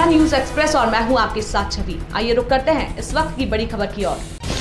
Maharana news express और मैं हूं आपके साथ छवि। आइए रुक करते हैं इस वक्त की बड़ी खबर की ओर।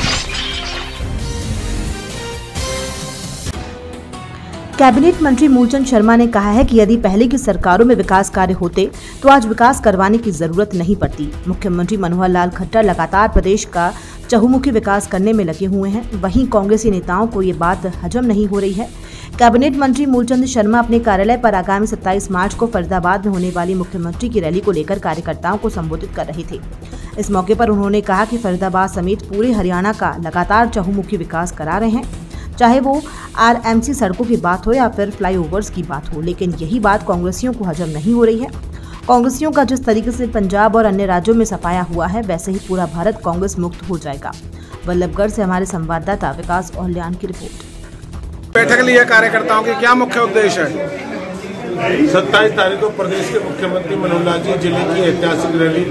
कैबिनेट मंत्री मूलचंद शर्मा ने कहा है कि यदि पहले की सरकारों में विकास कार्य होते तो आज विकास करवाने की जरूरत नहीं पड़ती। मुख्यमंत्री मनोहर लाल खट्टर लगातार प्रदेश का चहुमुखी विकास करने में लगे हुए हैं, वहीं कांग्रेसी नेताओं को ये बात हजम नहीं हो रही है। कैबिनेट मंत्री मूलचंद शर्मा अपने कार्यालय पर आगामी 27 मार्च को फरीदाबाद में होने वाली मुख्यमंत्री की रैली को लेकर कार्यकर्ताओं को संबोधित कर रहे थे। इस मौके पर उन्होंने कहा कि फरीदाबाद समेत पूरे हरियाणा का लगातार चहुमुखी विकास करा रहे हैं, चाहे वो आरएमसी सड़कों की बात हो या फिर फ्लाईओवर्स की बात हो, लेकिन यही बात कांग्रेसियों को हजम नहीं हो रही है। कांग्रेसियों का जिस तरीके से पंजाब और अन्य राज्यों में सफाया हुआ है, वैसे ही पूरा भारत कांग्रेस मुक्त हो जाएगा। वल्लभगढ़ से हमारे संवाददाता विकास औल्यान की रिपोर्ट। बैठक ली है कार्यकर्ताओं की, क्या मुख्य उद्देश्य है? 27 तारीख को प्रदेश के मुख्यमंत्री मनोहर लाल जी जिले की ऐतिहासिक रैली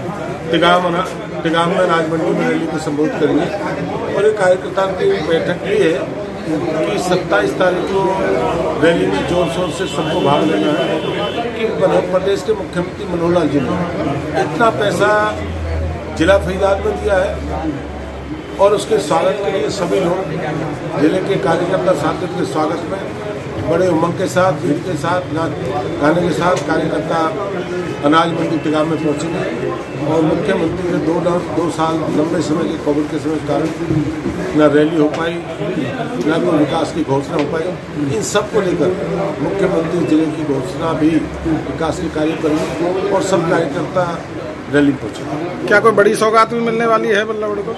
तिगाम में राजमंडी में रैली को संबोधित करेंगे और एक कार्यकर्ताओं की बैठक ली है कि 27 तारीख को रैली में जोर शोर से सबको भाग लेना है कि प्रदेश के मुख्यमंत्री मनोहर लाल जी ने इतना पैसा जिला फरीदाबाद में दिया है और उसके स्वागत के लिए सभी लोग जिले के कार्यकर्ता साथी के स्वागत में बड़े उमंग के साथ, भीड़ के साथ, गाने के साथ कार्यकर्ता अनाज मंडी तिगाम में पहुंचेंगे और मुख्यमंत्री के 2 साल लंबे समय के कोविड के समय के कारण न रैली हो पाई, न कोई विकास की घोषणा हो पाई। इन सब को लेकर मुख्यमंत्री जिले की घोषणा भी विकास के कार्य करेंगे और सब कार्यकर्ता रैली पहुंचेंगे। क्या कोई बड़ी सौगात भी मिलने वाली है वल्लभगढ़ को?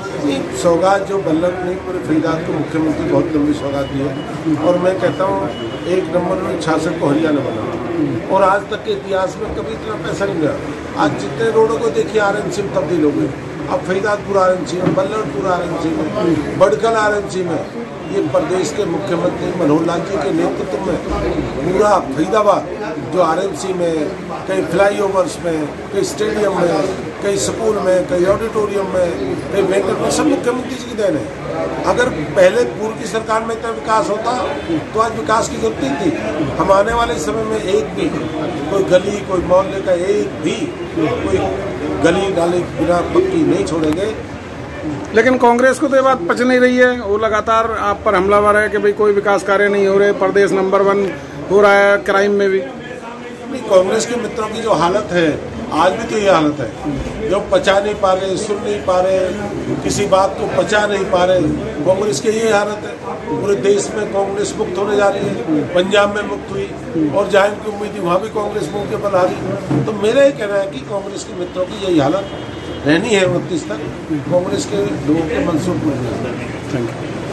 सौगात जो बल्लभ ने पूरे फरीदाबाद को मुख्यमंत्री बहुत लंबी सौगात दी है और मैं कहता हूँ 1 नंबर में 66 को हरियाणा बना और आज तक के इतिहास में कभी इतना पैसा नहीं मिला। आज जितने रोडों को देखिए आरएनसी में तब्दील हो गए, अब फरीदाबाद आरएनसी में, बल्लभगढ़ आरएनसी में, बड़कल आरएनसी में। ये प्रदेश के मुख्यमंत्री मनोहर लाल जी के नेतृत्व में पूरा फरीदाबाद जो आरएनसी में, कई फ्लाईओवर्स में, कई स्टेडियम में, कई स्कूल में, कई ऑडिटोरियम में, कई बैंकट में, सब मुख्यमंत्री जी की देन है। अगर पहले पूर्व की सरकार में इतना विकास होता तो आज विकास की जरूरत नहीं थी। हम आने वाले समय में एक भी कोई गली, कोई मोहल्ले का एक भी कोई गली नाले बिना पक्की नहीं छोड़ेंगे। लेकिन कांग्रेस को तो ये बात पच नहीं रही है, वो लगातार आप पर हमलावर है कि भाई कोई विकास कार्य नहीं हो रहे, प्रदेश नंबर 1 हो रहा है क्राइम में भी। कांग्रेस के मित्रों की जो हालत है, आज भी तो ये हालत है, जो पचा नहीं पा रहे, सुन नहीं पा रहे, किसी बात को पचा नहीं पा रहे। कांग्रेस की ये हालत है। पूरे देश में कांग्रेस मुक्त होने जा रही है, पंजाब में मुक्त हुई और जहाँ की उम्मीद थी वहाँ भी कांग्रेस मुक्त के बल आ रही। तो मेरा ये कहना है कि कांग्रेस के मित्रों की यही हालत रहनी है 29 तक, कांग्रेस के लोगों के मंसूब में।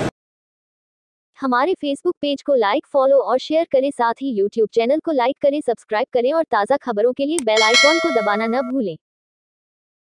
हमारे फेसबुक पेज को लाइक, फॉलो और शेयर करें, साथ ही यूट्यूब चैनल को लाइक करें, सब्सक्राइब करें और ताज़ा खबरों के लिए बेल आइकॉन को दबाना न भूलें।